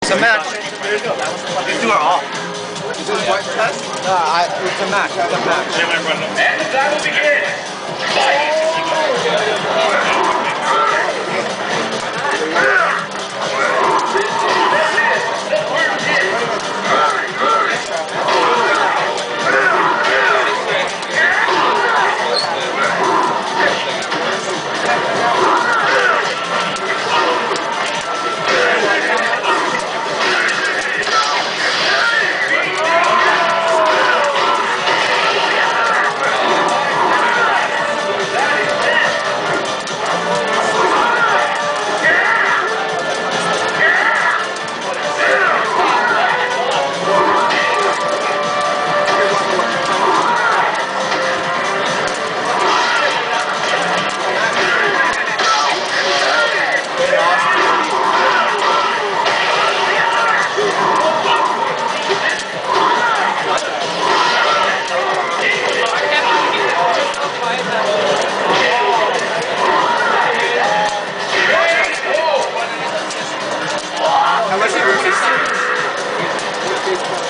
It's a match. You do it all. Is this what test? It's a match. It's a match. And the battle begins. Fight! How much? 20 seconds.